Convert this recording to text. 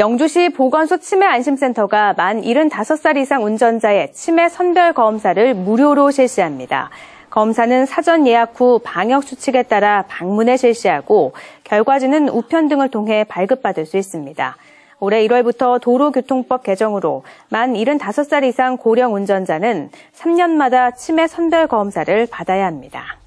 영주시 보건소 치매안심센터가 만 75살 이상 운전자의 치매 선별 검사를 무료로 실시합니다. 검사는 사전 예약 후 방역 수칙에 따라 방문에 실시하고 결과지는 우편 등을 통해 발급받을 수 있습니다. 올해 1월부터 도로교통법 개정으로 만 75살 이상 고령 운전자는 3년마다 치매 선별 검사를 받아야 합니다.